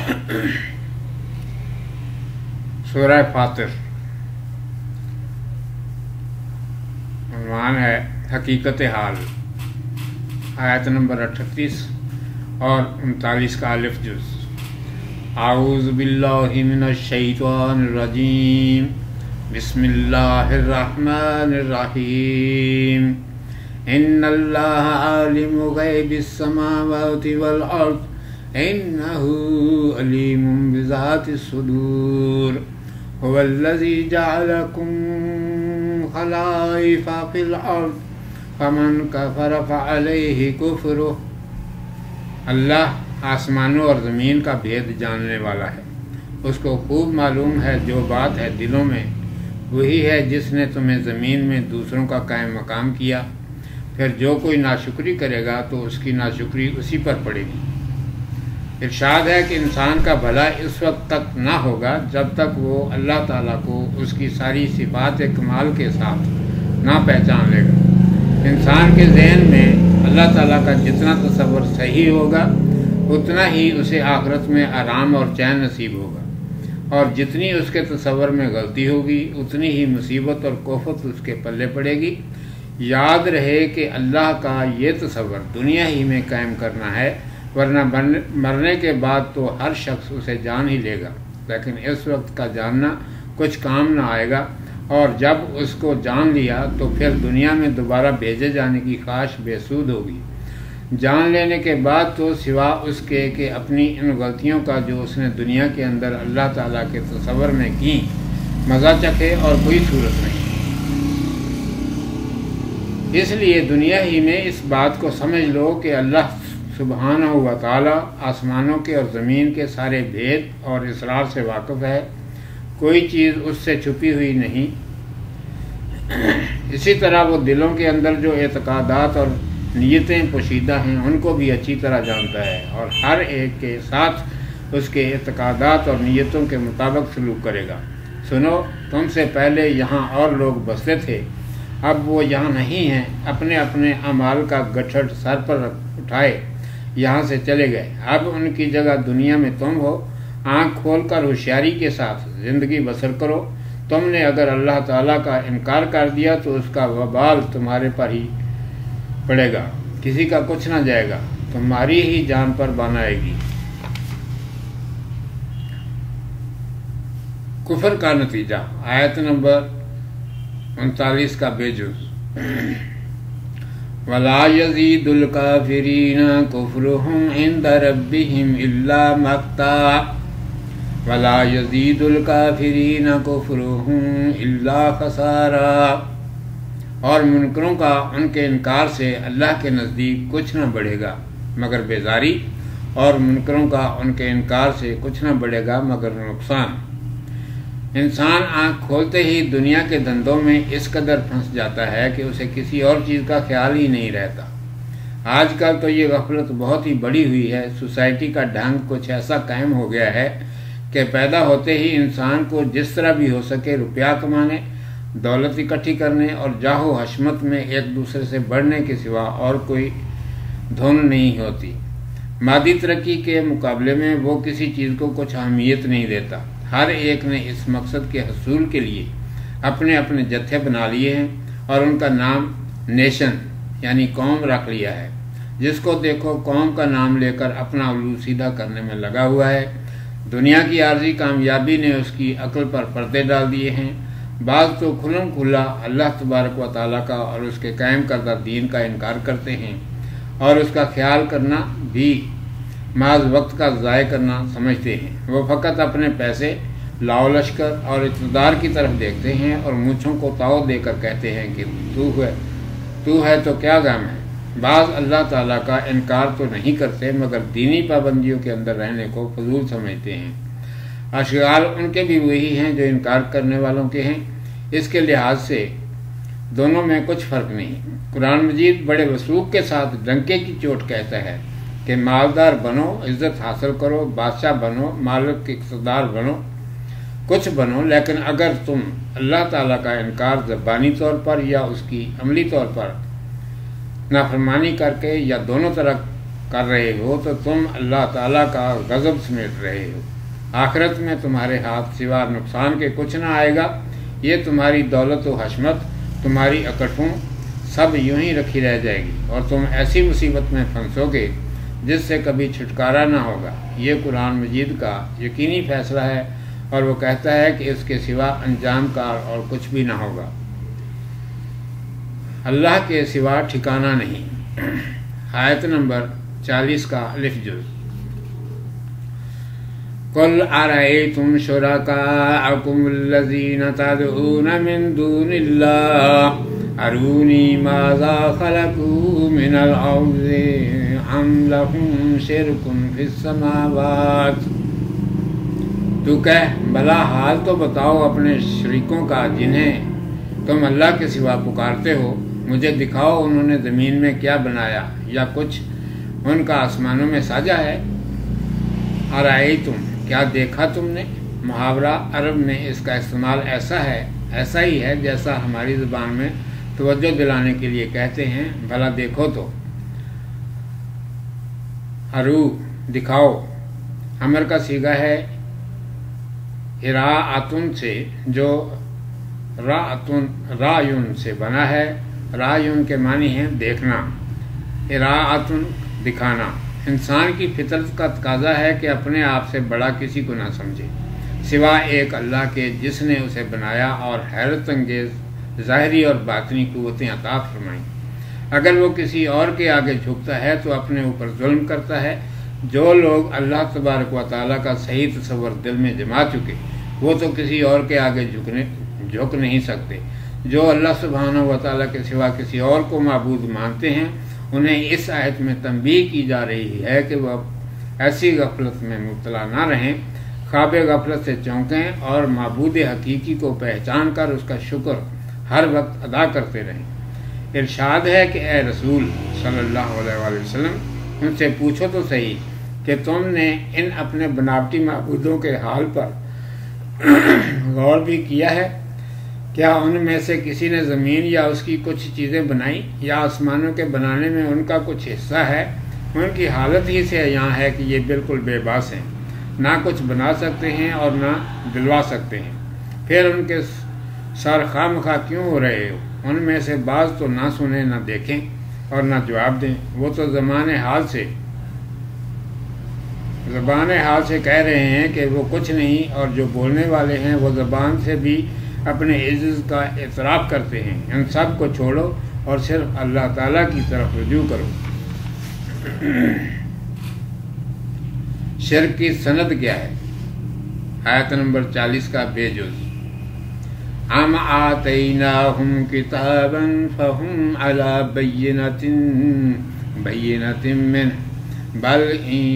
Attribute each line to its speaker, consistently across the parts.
Speaker 1: سورہ فاطر عنوان ہے حقیقت حال، آیت نمبر 38 اور 39 کا الف جز۔ اعوذ باللہ من الشیطان الرجیم، بسم اللہ الرحمن الرحیم۔ ان اللہ عالم غیب السماوات والارض انہ علیم بذات الصدور، هو الذی جعلکم خلائف فی الارض فمن کفر فعلیہ کفرہ۔ اللہ آسمانوں اور زمین کا بھید جاننے والا ہے، اس کو خوب معلوم ہے جو بات ہے دلوں میں۔ وہی ہے جس نے تمہیں زمین میں دوسروں کا قائم مقام کیا، پھر جو کوئی ناشکری کرے گا تو اس کی ناشکری اسی پر پڑے گی۔ ارشاد ہے کہ انسان کا بھلا اس وقت تک نہ ہوگا جب تک وہ اللہ تعالیٰ کو اس کی ساری صفات کمال کے ساتھ نہ پہچان لے گا۔ انسان کے ذہن میں اللہ تعالیٰ کا جتنا تصور صحیح ہوگا اتنا ہی اسے آخرت میں آرام اور چین نصیب ہوگا، اور جتنی اس کے تصور میں غلطی ہوگی اتنی ہی مصیبت اور کوفت اس کے پلے پڑے گی۔ یاد رہے کہ اللہ کا یہ تصور دنیا ہی میں قائم کرنا ہے، ورنہ مرنے کے بعد تو ہر شخص اسے جان ہی لے گا، لیکن اس وقت کا جاننا کچھ کام نہ آئے گا، اور جب اس کو جان لیا تو پھر دنیا میں دوبارہ بھیجے جانے کی خواہش بے سود ہوگی۔ جان لینے کے بعد تو سوا اس کے کہ اپنی ان غلطیوں کا جو اس نے دنیا کے اندر اللہ تعالیٰ کے تصور میں کی مزہ چکھے اور کوئی صورت نہیں۔ اس لیے دنیا ہی میں اس بات کو سمجھ لو کہ اللہ سبحانہ و تعالیٰ آسمانوں کے اور زمین کے سارے بھید اور اسرار سے واقف ہے، کوئی چیز اس سے چھپی ہوئی نہیں۔ اسی طرح وہ دلوں کے اندر جو اعتقادات اور نیتیں پوشیدہ ہیں ان کو بھی اچھی طرح جانتا ہے، اور ہر ایک کے ساتھ اس کے اعتقادات اور نیتوں کے مطابق سلوک کرے گا۔ سنو، تم سے پہلے یہاں اور لوگ بستے تھے، اب وہ یہاں نہیں ہیں، اپنے اپنے اعمال کا گٹھڑ سر پر اٹھائے یہاں سے چلے گئے۔ اب ان کی جگہ دنیا میں تم ہو، آنکھ کھول کر ہوشیاری کے ساتھ زندگی بسر کرو۔ تم نے اگر اللہ تعالیٰ کا انکار کر دیا تو اس کا وبال تمہارے پر ہی پڑے گا، کسی کا کچھ نہ جائے گا، تمہاری ہی جان پر بان آئے گی۔ کفر کا نتیجہ، آیت نمبر 39 کا بے جز۔ وَلَا يَزِيدُ الْكَافِرِينَ كُفْرُهُمْ عِنْدَ رَبِّهِمْ إِلَّا مَقْتًا وَلَا يَزِيدُ الْكَافِرِينَ كُفْرُهُمْ إِلَّا خَسَارًا، اور منکروں کا ان کے انکار سے اللہ کے نزدیک کچھ نہ بڑھے گا مگر بیزاری، اور منکروں کا ان کے انکار سے کچھ نہ بڑھے گا مگر نقصان۔ انسان آنکھ کھولتے ہی دنیا کے دھندوں میں اس قدر پھنس جاتا ہے کہ اسے کسی اور چیز کا خیال ہی نہیں رہتا۔ آج کل تو یہ غفلت بہت ہی بڑی ہوئی ہے، سوسائٹی کا ڈھنگ کچھ ایسا قائم ہو گیا ہے کہ پیدا ہوتے ہی انسان کو جس طرح بھی ہو سکے روپیہ کمانے، دولت اکٹھی کرنے اور جاہ و حشمت میں ایک دوسرے سے بڑھنے کے سوا اور کوئی دھن نہیں ہوتی۔ مادی ترقی کے مقابلے میں وہ کسی چیز کو کچھ اہمیت نہیں دیتا۔ ہر ایک نے اس مقصد کے حصول کے لیے اپنے اپنے جتھے بنا لیے ہیں، اور ان کا نام نیشن یعنی قوم رکھ لیا ہے۔ جس کو دیکھو قوم کا نام لے کر اپنا الو سیدھا کرنے میں لگا ہوا ہے۔ دنیا کی عارضی کامیابی نے اس کی عقل پر پردے ڈال دیے ہیں۔ بعض تو کھلم کھلا اللہ تبارک و تعالیٰ کا اور اس کے قائم کردہ دین کا انکار کرتے ہیں، اور اس کا خیال کرنا بھی محض وقت کا ضائع کرنا سمجھتے ہیں۔ وہ فقط اپنے پیسے، لاؤ لشکر اور اقتدار کی طرف دیکھتے ہیں، اور مونچھوں کو تاؤ دے کر کہتے ہیں کہ تو ہے تو کیا غم ہے۔ بعض اللہ تعالیٰ کا انکار تو نہیں کرتے مگر دینی پابندیوں کے اندر رہنے کو فضول سمجھتے ہیں۔ اشغال ان کے بھی وہی ہیں جو انکار کرنے والوں کے ہیں۔ اس کے لحاظ سے دونوں میں کچھ فرق نہیں۔ قرآن مجید بڑے وثوق کے ساتھ ڈنکے کی چوٹ کہتا ہے کہ مالدار بنو، عزت حاصل کرو، بادشاہ بنو، مالک اقتدار بنو، کچھ بنو، لیکن اگر تم اللہ تعالیٰ کا انکار زبانی طور پر یا اس کی عملی طور پر نافرمانی کر کے یا دونوں طرح کر رہے ہو تو تم اللہ تعالیٰ کا غضب سمیٹ رہے ہو۔ آخرت میں تمہارے ہاتھ سوا نقصان کے کچھ نہ آئے گا۔ یہ تمہاری دولت و حشمت، تمہاری اکٹھوں سب یوں ہی رکھی رہ جائے گی، اور تم ایسی مصیبت میں پھنسو گے جس سے کبھی چھٹکارا نہ ہوگا۔ یہ قرآن مجید کا یقینی فیصلہ ہے، اور وہ کہتا ہے کہ اس کے سوا انجام کار اور کچھ بھی نہ ہوگا۔ اللہ کے سوا ٹھکانہ نہیں۔ آیت نمبر 40 کا الف جز۔ قل ارأيتم شركاءكم الذين تدعون من دون الله اروني ماذا خلقوا من الأرض أم لهم شرك في السماوات۔ تو کہہ بھلا حال تو بتاؤ اپنے شریکوں کا جنہیں تم اللہ کے سوا پکارتے ہو، مجھے دکھاؤ انہوں نے زمین میں کیا بنایا یا کچھ ان کا آسمانوں میں ساجا ہے۔ ارأیتم کیا دیکھا تم نے؟ محاورہ عرب میں اس کا استعمال ایسا ہی ہے جیسا ہماری زبان میں توجہ دلانے کے لیے کہتے ہیں بھلا دیکھو تو۔ ارو دکھاؤ، امر کا صیغہ ہے اراءتن سے، جو رایون سے بنا ہے۔ رایون کے معنی ہیں دیکھنا، اراءتن دکھانا۔ انسان کی فطرت کا تقاضا ہے کہ اپنے آپ سے بڑا کسی کو نہ سمجھے سوا ایک اللہ کے جس نے اسے بنایا اور حیرت انگیز ظاہری اور باطنی قوتیں عطا فرمائیں۔ اگر وہ کسی اور کے آگے جھکتا ہے تو اپنے اوپر ظلم کرتا ہے۔ جو لوگ اللہ تبارک و تعالیٰ کا صحیح تصور دل میں جما چکے وہ تو کسی اور کے آگے جھک نہیں سکتے۔ جو اللہ سبحانہ و تعالیٰ کے سوا کسی اور کو معبود مانتے ہیں انہیں اس آیت میں تنبیہ کی جا رہی ہے کہ وہ ایسی غفلت میں مبتلا نہ رہیں، خواب غفلت سے چونکیں اور معبود حقیقی کو پہچان کر اس کا شکر ہر وقت ادا کرتے رہیں۔ ارشاد ہے کہ اے رسول صلی اللہ علیہ وآلہ وسلم ان سے پوچھو تو صحیح کہ تم نے ان اپنے بناوٹی معبودوں کے حال پر غور بھی کیا ہے؟ کیا ان میں سے کسی نے زمین یا اس کی کچھ چیزیں بنائیں یا آسمانوں کے بنانے میں ان کا کچھ حصہ ہے؟ ان کی حالت ہی سے یہاں ہے کہ یہ بالکل بے باس ہیں، نہ کچھ بنا سکتے ہیں اور نہ دلوا سکتے ہیں۔ پھر ان کے سر خواہ مخواہ کیوں ہو رہے ہو؟ ان میں سے بعض تو نہ سنیں نہ دیکھیں اور نہ جواب دیں، وہ تو زبان حال سے کہہ رہے ہیں کہ وہ کچھ نہیں، اور جو بولنے والے ہیں وہ زبان سے بھی اپنے عجز کا اعتراف کرتے ہیں۔ ان سب کو چھوڑو اور صرف اللہ تعالیٰ کی طرف رجوع کرو۔ شرک کی سند کیا ہے؟ آیت نمبر 40 کا بے جز۔ ام آتیناہم کتابا فہم علی بینۃ منہ بل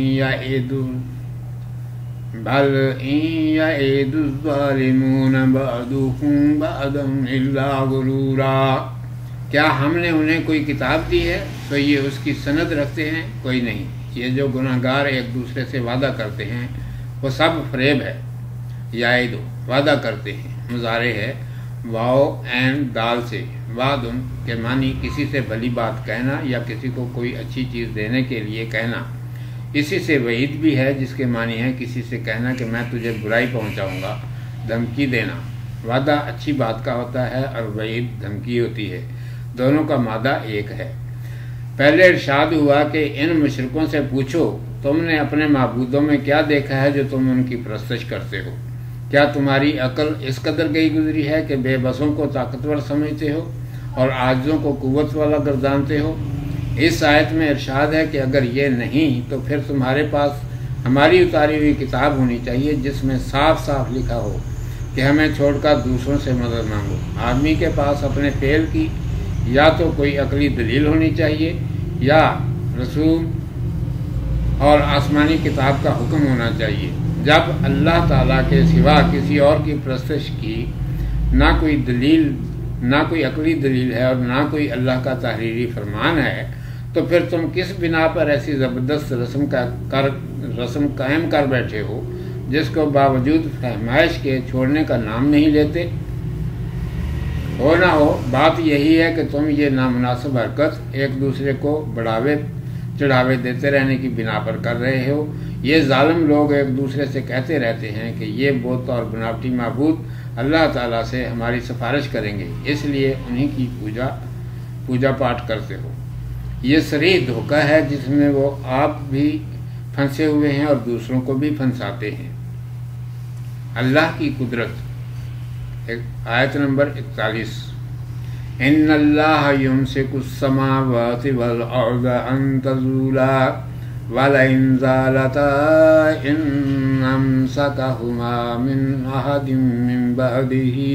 Speaker 1: ان یعد الظالمون بعضهم بعضا الا غرورا۔ کیا ہم نے انہیں کوئی کتاب دی ہے تو یہ اس کی سند رکھتے ہیں؟ کوئی نہیں۔ یہ جو گناہ گار ایک دوسرے سے وعدہ کرتے ہیں وہ سب فریب ہے۔ یعد وعدہ کرتے ہیں، مضارع ہے واو عین دال سے۔ وعدن کے معنی کسی سے بھلی بات کہنا یا کسی کو کوئی اچھی چیز دینے کے لیے کہنا۔ اسی سے وعید بھی ہے جس کے معنی ہے کسی سے کہنا کہ میں تجھے برائی پہنچاؤں گا، دھمکی دینا۔ وعدہ اچھی بات کا ہوتا ہے اور وعید دھمکی ہوتی ہے، دونوں کا مادہ ایک ہے۔ پہلے ارشاد ہوا کہ ان مشرکوں سے پوچھو تم نے اپنے معبودوں میں کیا دیکھا ہے جو تم ان کی پرستش کرتے ہو؟ کیا تمہاری عقل اس قدر گئی گزری ہے کہ بے بسوں کو طاقتور سمجھتے ہو اور عاجزوں کو قوت والا گردانتے ہو؟ اس آیت میں ارشاد ہے کہ اگر یہ نہیں تو پھر تمہارے پاس ہماری اتاری ہوئی کتاب ہونی چاہیے جس میں صاف صاف لکھا ہو کہ ہمیں چھوڑ کر دوسروں سے مدد مانگو۔ آدمی کے پاس اپنے فعل کی یا تو کوئی عقلی دلیل ہونی چاہیے یا رسول اور آسمانی کتاب کا حکم ہونا چاہیے۔ جب اللہ تعالیٰ کے سوا کسی اور کی پرستش کی نہ کوئی عقلی دلیل ہے اور نہ کوئی اللہ کا تحریری فرمان ہے تو پھر تم کس بنا پر ایسی زبردست رسم قائم کر بیٹھے ہو جس کو باوجود فہمائش کے چھوڑنے کا نام نہیں لیتے؟ ہو نہ ہو بات یہی ہے کہ تم یہ نامناسب حرکت ایک دوسرے کو بڑھاوے چڑھاوے دیتے رہنے کی بنا پر کر رہے ہو۔ یہ ظالم لوگ ایک دوسرے سے کہتے رہتے ہیں کہ یہ بت اور بناوٹی معبود اللہ تعالیٰ سے ہماری سفارش کریں گے، اس لیے انہی کی پوجا پاٹ کرتے ہو۔ یہ صریح دھوکہ ہے جس میں وہ آپ بھی پھنسے ہوئے ہیں اور دوسروں کو بھی پھنساتے ہیں۔ اللہ کی قدرت، آیت نمبر 41، ان اللہ یمسک السماوات والارض ان تزولا ولئن زالتا ان امسکہما من احد من بعدہ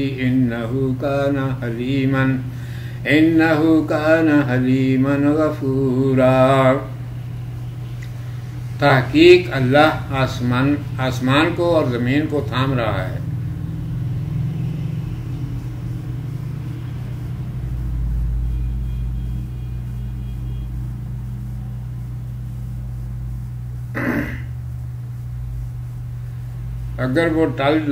Speaker 1: انہ کان حلیما غفورا۔ تحقیق اللہ آسمان کو اور زمین کو تھام رہا ہے، اگر وہ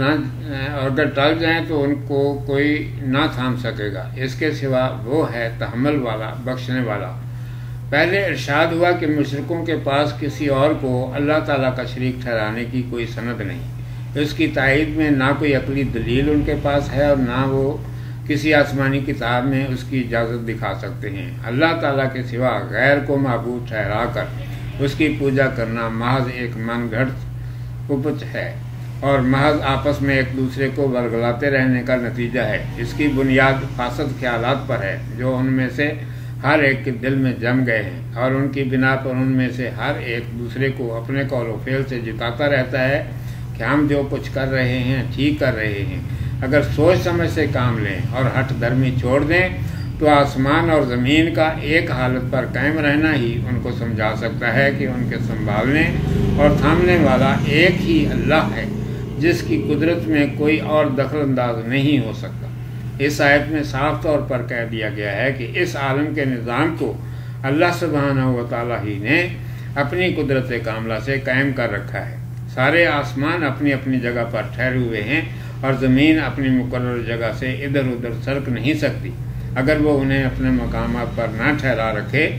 Speaker 1: ٹل جائیں تو ان کو کوئی نہ تھام سکے گا، اس کے سوا وہ ہے تحمل والا، بخشنے والا۔ پہلے ارشاد ہوا کہ مشرکوں کے پاس کسی اور کو اللہ تعالیٰ کا شریک ٹھہرانے کی کوئی سند نہیں، اس کی تائید میں نہ کوئی عقلی دلیل ان کے پاس ہے اور نہ وہ کسی آسمانی کتاب میں اس کی اجازت دکھا سکتے ہیں۔ اللہ تعالیٰ کے سوا غیر کو معبود ٹھہرا کر اس کی پوجا کرنا محض ایک من گھڑت اپچ ہے اور محض آپس میں ایک دوسرے کو ورگلاتے رہنے کا نتیجہ ہے۔ اس کی بنیاد فاسد خیالات پر ہے جو ان میں سے ہر ایک کے دل میں جم گئے ہیں، اور ان کی بنا پر ان میں سے ہر ایک دوسرے کو اپنے قول و فعل سے جتاتا رہتا ہے کہ ہم جو کچھ کر رہے ہیں ٹھیک کر رہے ہیں۔ اگر سوچ سمجھ سے کام لیں اور ہٹ دھرمی چھوڑ دیں تو آسمان اور زمین کا ایک حالت پر قائم رہنا ہی ان کو سمجھا سکتا ہے کہ ان کے سنبھالنے اور تھامنے والا ایک ہی اللہ ہے جس کی قدرت میں کوئی اور دخل انداز نہیں ہو سکتا۔ اس آیت میں صاف طور پر کہہ دیا گیا ہے کہ اس عالم کے نظام کو اللہ سبحانہ و تعالیٰ ہی نے اپنی قدرت کاملہ سے قائم کر رکھا ہے۔ سارے آسمان اپنی اپنی جگہ پر ٹھہرے ہوئے ہیں اور زمین اپنی مقرر جگہ سے ادھر ادھر سرک نہیں سکتی۔ اگر وہ انہیں اپنے مقامات پر نہ ٹھہرا رکھے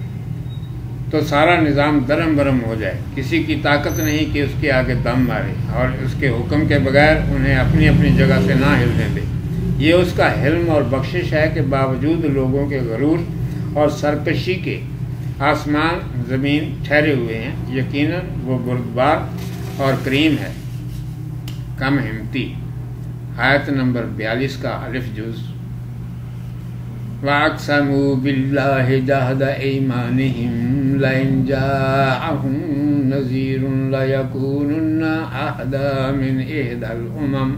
Speaker 1: تو سارا نظام درم برم ہو جائے۔ کسی کی طاقت نہیں کہ اس کے آگے دم مارے اور اس کے حکم کے بغیر انہیں اپنی اپنی جگہ سے نہ ہلنے دے۔ یہ اس کا حلم اور بخشش ہے کہ باوجود لوگوں کے غرور اور سرکشی کے آسمان زمین ٹھہرے ہوئے ہیں۔ یقیناً وہ بردبار اور کریم ہے، کم ہمتی۔ آیت نمبر 42 کا الف جز، وَأَقْسَمُوا بِاللَّهِ جَهْدَ أَيْمَانِهِمْ لَئِنْ جَاءَهُمْ نَذِيرٌ لَيَكُونُنَّ أَهْدَىٰ مِنْ إِحْدَى الْأُمَمِ،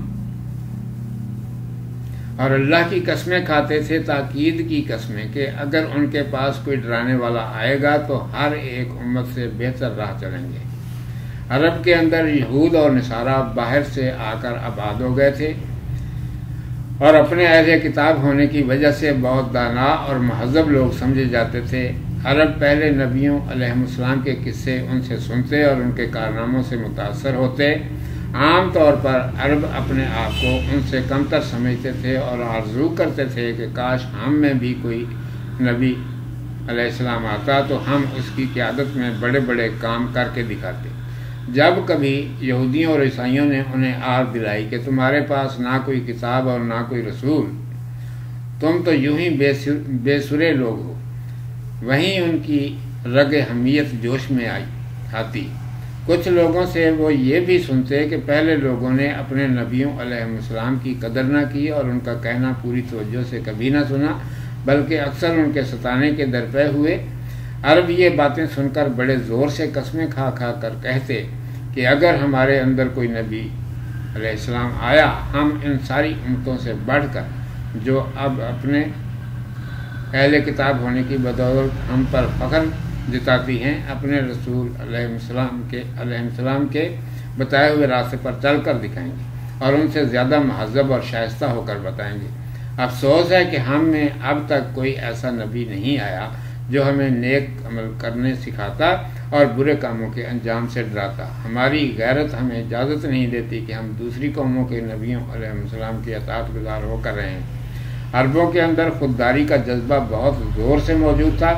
Speaker 1: اور اللہ کی قسمیں کھاتے تھے، تاکید کی قسمیں، کہ اگر ان کے پاس کوئی ڈرانے والا آئے گا تو ہر ایک امت سے بہتر راہ چلیں گے۔ عرب کے اندر یہود اور نصارہ باہر سے آ کر آباد ہو گئے تھے اور اپنے اہل کتاب ہونے کی وجہ سے بہت دانا اور مہذب لوگ سمجھے جاتے تھے۔ عرب پہلے نبیوں علیہ السلام کے قصے ان سے سنتے اور ان کے کارناموں سے متاثر ہوتے۔ عام طور پر عرب اپنے آپ کو ان سے کمتر سمجھتے تھے اور آرزو کرتے تھے کہ کاش ہم میں بھی کوئی نبی علیہ السلام آتا تو ہم اس کی قیادت میں بڑے بڑے کام کر کے دکھاتے۔ جب کبھی یہودیوں اور عیسائیوں نے انہیں آر دلائی کہ تمہارے پاس نہ کوئی کتاب اور نہ کوئی رسول، تم تو یوں ہی بے سرے لوگ ہو، وہیں ان کی رگ حمیت جوش میں آتی۔ کچھ لوگوں سے وہ یہ بھی سنتے کہ پہلے لوگوں نے اپنے نبیوں علیہ السلام کی قدر نہ کی اور ان کا کہنا پوری توجہ سے کبھی نہ سنا، بلکہ اکثر ان کے ستانے کے درپے ہوئے۔ عرب یہ باتیں سن کر بڑے زور سے قسمیں کھا کھا کر کہتے کہ اگر ہمارے اندر کوئی نبی علیہ السلام آیا، ہم ان ساری امتوں سے بڑھ کر جو اب اپنے اہل کتاب ہونے کی بدولت ہم پر فخر جتاتی ہیں، اپنے رسول علیہ السلام کے بتائے ہوئے راستے پر چل کر دکھائیں گے اور ان سے زیادہ مہذب اور شائستہ ہو کر بتائیں گے۔ افسوس ہے کہ ہم میں اب تک کوئی ایسا نبی نہیں آیا جو ہمیں نیک عمل کرنے سکھاتا اور برے کاموں کے انجام سے ڈراتا۔ ہماری غیرت ہمیں اجازت نہیں دیتی کہ ہم دوسری قوموں کے نبیوں علیہ السلام کی اطاعت گزار ہو کر رہے ہیں۔ عربوں کے اندر خودداری کا جذبہ بہت زور سے موجود تھا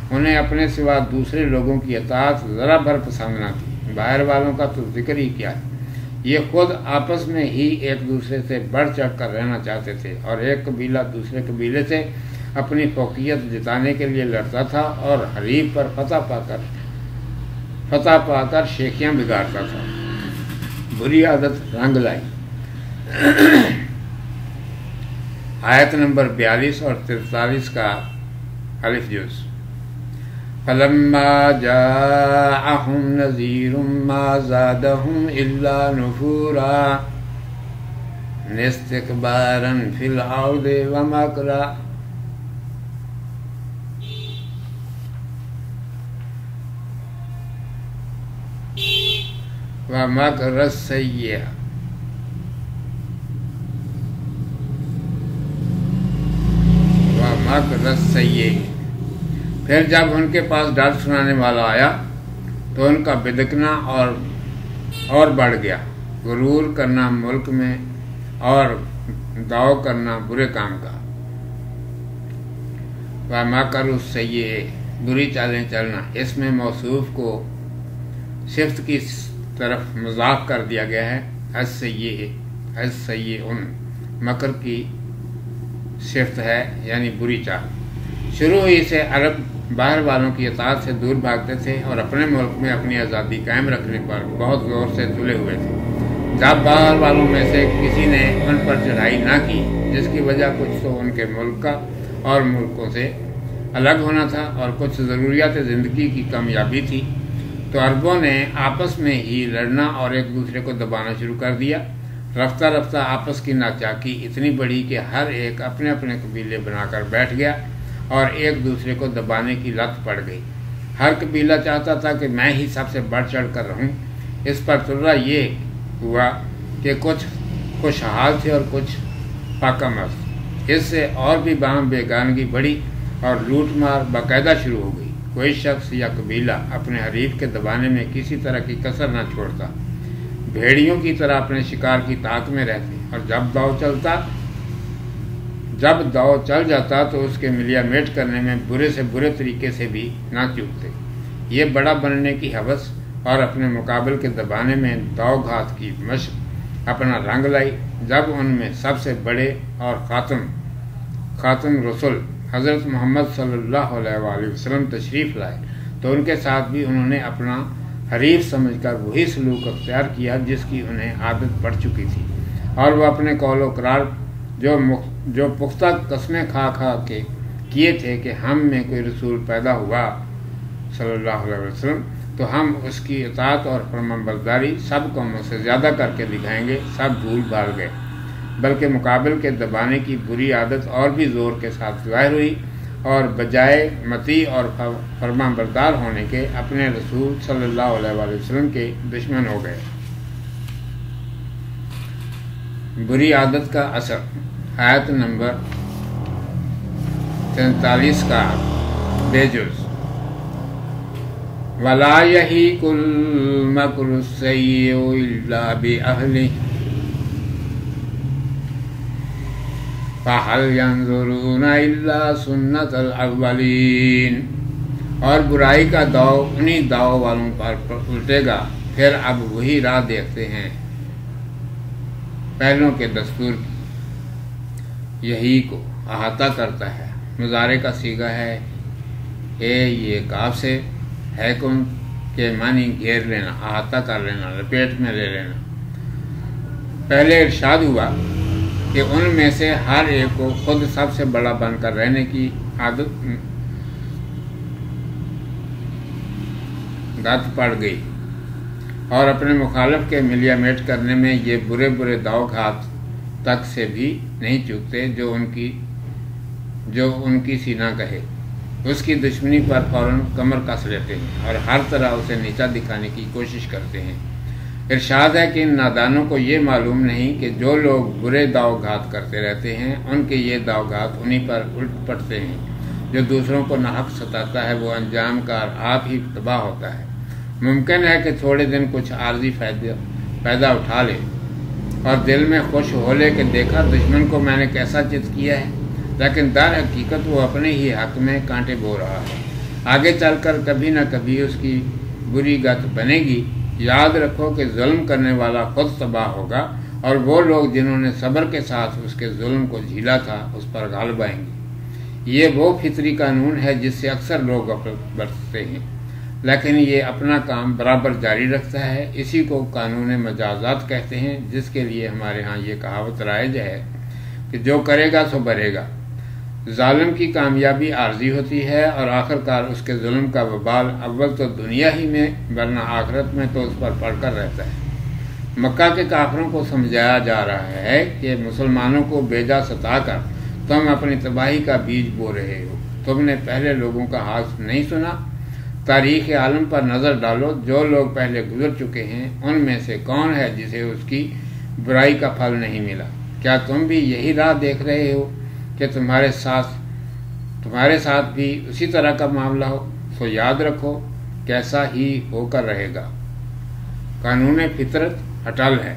Speaker 1: انہیں اپنے سوا دوسرے لوگوں کی اطاعت ذرا بھر پسند نہ تھی، باہر والوں کا تو ذکر ہی کیا ہے۔ یہ خود آپس میں ہی ایک دوسرے سے بڑھ چڑھ کر رہنا چاہتے تھے، اور ایک قبیلہ دوسرے قبیلے سے اپنی فوقیت جتانے کے لیے لڑتا تھا اور حریف پر فتح پا کر شیخیاں بگاڑتا تھا۔ بری عادت رنگ لائی۔ آیت نمبر 42 اور 43 کا الف جز۔ فَلَمَّا جَاءَهُمْ نَذِيرٌ مَّا زَادَهُمْ إِلَّا نُفُورًا اسْتِكْبَارًا فِي الْأَرْضِ وَمَكْرَ السَّيِّئِ۔ پھر جب ان کے پاس ڈر سنانے والا آیا تو ان کا بدکنا اور بڑھ گیا، غرور کرنا ملک میں اور دعو کرنا برے کام کا۔ وَمَكْرُ السَّيِّئِ، بری چالیں چلنا، اس میں موصوف کو صفت کی طرف مضاف کر دیا گیا ہے۔ السَّيِّئُ مکر کی صفت ہے، یعنی بری چال۔ شروع ہی سے عرب باہر والوں کی اطاعت سے دور بھاگتے تھے اور اپنے ملک میں اپنی آزادی قائم رکھنے پر بہت زور سے تلے ہوئے تھے۔ جب باہر والوں میں سے کسی نے ان پر چڑھائی نہ کی، جس کی وجہ کچھ تو ان کے ملک کا اور ملکوں سے الگ ہونا تھا اور کچھ ضروریات زندگی کی کمیابی تھی، تو عربوں نے آپس میں ہی لڑنا اور ایک دوسرے کو دبانا شروع کر دیا۔ رفتہ رفتہ آپس کی ناچاکی اتنی بڑھی کہ ہر ایک اپنے اپنے قبیلے بنا کر بیٹھ گیا اور ایک دوسرے کو دبانے کی لت پڑ گئی۔ ہر قبیلہ چاہتا تھا کہ میں ہی سب سے بڑھ چڑھ کر رہوں۔ اس پر ترا یہ ہوا کہ کچھ خوشحال تھے اور کچھ پاکہ مست۔ اس سے اور بھی باہم بیگانگی بڑھی اور لوٹ مار باقاعدہ شروع ہو گئی۔ کوئی شخص یا قبیلہ اپنے حریف کے دبانے میں کسی طرح کی کسر نہ چھوڑتا، بھیڑیوں کی طرح اپنے شکار کی طاق میں رہتے، اور جب داؤ چل جاتا تو اس کے ملیا میٹ کرنے میں برے سے برے طریقے سے بھی نہ چوکتے۔ یہ بڑا بننے کی ہوس اور اپنے مقابل کے دبانے میں داؤ گھات کی مشق اپنا رنگ لائی۔ جب ان میں سب سے بڑے اور خاتم رسول حضرت محمد صلی اللہ علیہ وآلہ وسلم تشریف لائے تو ان کے ساتھ بھی انہوں نے اپنا حریف سمجھ کر وہی سلوک اختیار کیا جس کی انہیں عادت پڑ چکی تھی، اور وہ اپنے قول و اقرار جو پختہ قسمیں کھا کے کیے تھے کہ ہم میں کوئی رسول پیدا ہوا صلی اللہ علیہ وسلم تو ہم اس کی اطاعت اور فرمانبرداری سب قوموں سے زیادہ کر کے دکھائیں گے، سب بھول بھال گئے، بلکہ مقابل کے دبانے کی بری عادت اور بھی زور کے ساتھ ظاہر ہوئی، اور بجائے مطیع اور فرمان بردار ہونے کے اپنے رسول صلی اللہ علیہ وآلہ وسلم کے دشمن ہو گئے۔ بری عادت کا اثر، آیت نمبر 43 کا بے جز۔ وَلَا يَحِيقُ الْمَكْرُ السَّيِّئُ إِلَّا بِأَهْلِهِ فَهَلْ يَنظُرُونَ إِلَّا سُنَّتَ الْأَوَّلِينَ، اور برائی کا داؤ انہی داؤ والوں پر الٹے گا، پھر اب وہی راہ دیکھتے ہیں پہلوں کے دستور کی۔ یہی کو احاطہ کرتا ہے، مضارع کا صیغہ ہے یہ کاف سے ہے کن کے معنی گھیر لینا، احاطہ کر لینا، لپیٹ میں لے لینا۔ پہلے ارشاد ہوا کہ ان میں سے ہر ایک کو خود سب سے بڑا بن کر رہنے کی عادت پڑ گئی، اور اپنے مخالف کے ملیا میٹ کرنے میں یہ برے برے داؤ گھات تک سے بھی نہیں چوکتے جو ان کی سینہ کہے۔ اس کی دشمنی پر فوراً کمر کس لیتے ہیں اور ہر طرح اسے نیچا دکھانے کی کوشش کرتے ہیں۔ ارشاد ہے کہ ان نادانوں کو یہ معلوم نہیں کہ جو لوگ برے داؤ گھات کرتے رہتے ہیں ان کے یہ داؤ گھات انہی پر الٹ پڑتے ہیں۔ جو دوسروں کو ناحق ستاتا ہے وہ انجام کار آپ ہی تباہ ہوتا ہے۔ ممکن ہے کہ تھوڑے دن کچھ عارضی فائدہ اٹھا لے اور دل میں خوش ہو لے کہ دیکھا دشمن کو میں نے کیسا چت کیا ہے، لیکن در حقیقت وہ اپنے ہی حق میں کانٹے بو رہا ہے۔ آگے چل کر کبھی نہ کبھی اس کی بری گت بنے گی۔ یاد رکھو کہ ظلم کرنے والا خود تباہ ہوگا، اور وہ لوگ جنہوں نے صبر کے ساتھ اس کے ظلم کو جھیلا تھا اس پر غالب آئیں گے۔ یہ وہ فطری قانون ہے جس سے اکثر لوگ غفلت برتتے ہیں، لیکن یہ اپنا کام برابر جاری رکھتا ہے۔ اسی کو قانون مجازات کہتے ہیں، جس کے لیے ہمارے ہاں یہ کہاوت رائج ہے کہ جو کرے گا سو بھرے گا۔ ظالم کی کامیابی عارضی ہوتی ہے، اور آخرکار اس کے ظلم کا وبال اول تو دنیا ہی میں ورنہ آخرت میں تو اس پر پڑ کر رہتا ہے۔ مکہ کے کافروں کو سمجھایا جا رہا ہے کہ مسلمانوں کو بیجا ستا کر تم اپنی تباہی کا بیج بو رہے ہو۔ تم نے پہلے لوگوں کا حال نہیں سنا؟ تاریخ عالم پر نظر ڈالو، جو لوگ پہلے گزر چکے ہیں ان میں سے کون ہے جسے اس کی برائی کا پھل نہیں ملا؟ کیا تم بھی یہی راہ دیکھ رہے ہو کہ تمہارے ساتھ بھی اسی طرح کا معاملہ ہو؟ سو یاد رکھو کیسا ہی ہو کر رہے گا۔ قانون فطرت اٹل ہے۔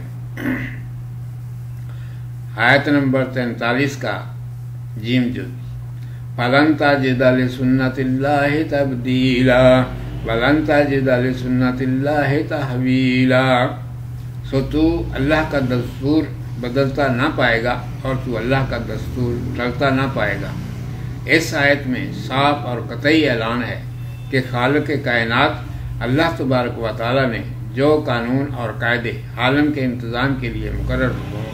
Speaker 1: آیت نمبر 43 کا جیم جز۔ فَلَن تَجِدَ لِسُنَّتِ اللَّهِ تَبْدِيلًا وَلَن تَجِدَ لِسُنَّتِ اللَّهِ تَحْوِيلًا۔ سو تو اللہ کا دستور بدلتا نہ پائے گا، اور تو اللہ کا دستور ٹلتا نہ پائے گا۔ اس آیت میں صاف اور قطعی اعلان ہے کہ خالق کائنات اللہ تبارک و تعالی نے جو قانون اور قاعدے عالم کے انتظام کے لیے مقرر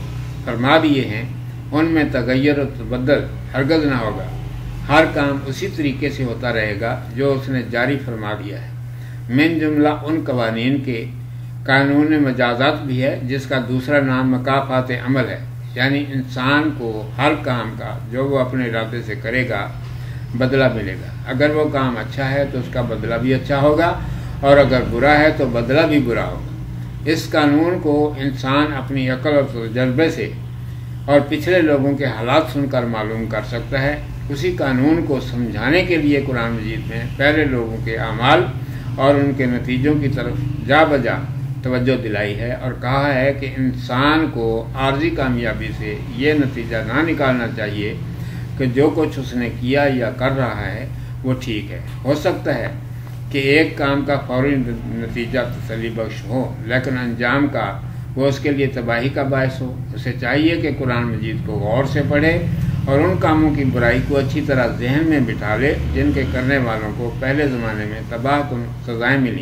Speaker 1: فرما دیے ہیں ان میں تغیر و تبدل ہرگز نہ ہوگا۔ ہر کام اسی طریقے سے ہوتا رہے گا جو اس نے جاری فرما دیا ہے۔ من جملہ ان قوانین کے قانون مجازات بھی ہے، جس کا دوسرا نام مکافات عمل ہے، یعنی انسان کو ہر کام کا جو وہ اپنے ارادے سے کرے گا بدلہ ملے گا۔ اگر وہ کام اچھا ہے تو اس کا بدلہ بھی اچھا ہوگا، اور اگر برا ہے تو بدلہ بھی برا ہوگا۔ اس قانون کو انسان اپنی عقل اور تجربے سے اور پچھلے لوگوں کے حالات سن کر معلوم کر سکتا ہے۔ اسی قانون کو سمجھانے کے لیے قرآن مجید میں پہلے لوگوں کے اعمال اور ان کے نتیجوں کی طرف جا بجا توجہ دلائی ہے، اور کہا ہے کہ انسان کو عارضی کامیابی سے یہ نتیجہ نہ نکالنا چاہیے کہ جو کچھ اس نے کیا یا کر رہا ہے وہ ٹھیک ہے۔ ہو سکتا ہے کہ ایک کام کا فوری نتیجہ تسلی بخش ہو، لیکن انجام کا وہ اس کے لیے تباہی کا باعث ہو۔ اسے چاہیے کہ قرآن مجید کو غور سے پڑھے اور ان کاموں کی برائی کو اچھی طرح ذہن میں بٹھا لے جن کے کرنے والوں کو پہلے زمانے میں تباہ کن سزائیں ملیں۔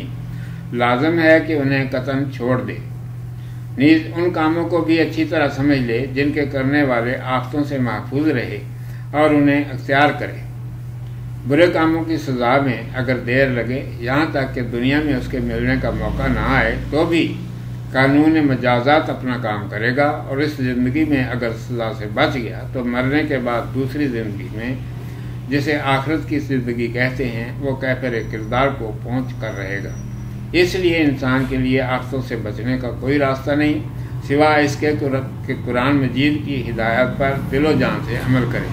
Speaker 1: لازم ہے کہ انہیں قطعاً چھوڑ دے، نیز ان کاموں کو بھی اچھی طرح سمجھ لے جن کے کرنے والے آفتوں سے محفوظ رہے اور انہیں اختیار کرے۔ برے کاموں کی سزا میں اگر دیر لگے، یہاں تک کہ دنیا میں اس کے ملنے کا موقع نہ آئے، تو بھی قانون مجازات اپنا کام کرے گا، اور اس زندگی میں اگر سزا سے بچ گیا تو مرنے کے بعد دوسری زندگی میں، جسے آخرت کی زندگی کہتے ہیں، وہ کیفر کردار کو پہنچ کر رہے گا۔ اس لیے انسان کے لیے آفتوں سے بچنے کا کوئی راستہ نہیں سوائے اس کے کہ قرآن مجید کی ہدایت پر دل و جان سے عمل کرے۔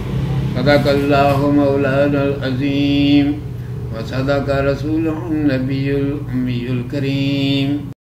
Speaker 1: صدق اللہ مولانا العظیم و صدق رسولہ النبی الامی الکریم۔